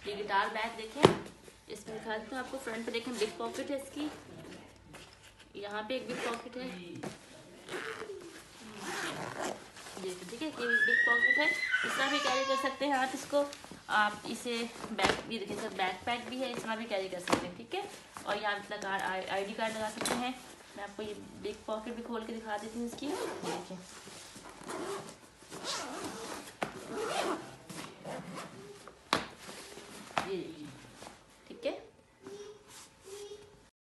ये guitar bag देखें, इसमें दिखा देती हूँ आपको। फ्रंट पे देखें बिग पॉकेट है इसकी, यहाँ पे एक बिग पॉकेट है, ठीक है, ये बिग पॉकेट है। इस तरह भी कैरी कर सकते हैं आप इसको। आप इसे बैग, ये देखिए सर बैक पैक भी है, इस तरह भी कैरी कर सकते हैं, ठीक है। और यहाँ अपना ID कार्ड लगा सकते हैं। मैं आपको ये बिग पॉकेट भी खोल के दिखा देती हूँ इसकी, देखिए